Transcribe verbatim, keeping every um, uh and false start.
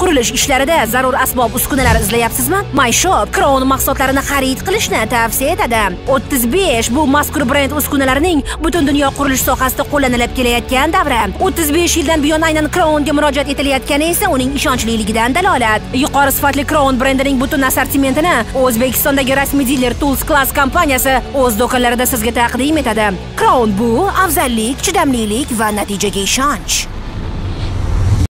Qurilish ishlarida zarur asbob uskunalar izlayapsizmi? MyShop Crown mahsulotlarini xarid qilishni tavsiya etadi. o'ttiz besh bu mazkur brend uskunalarining butun dunyo qurilish sohasida qo'llanilib kelayotgan davri. o'ttiz besh yildan buyon aynan Crownga murojaat etilayotgani esa uning ishonchligidan dalolat. Yuqori sifatli Crown brendining butun assortimentini O'zbekistondagi rasmiy diler Tools Class kompaniyasi o'z do'konlarida sizga taqdim etadi. Crown bu afzallik, chidamlilik va natijaga ishonch.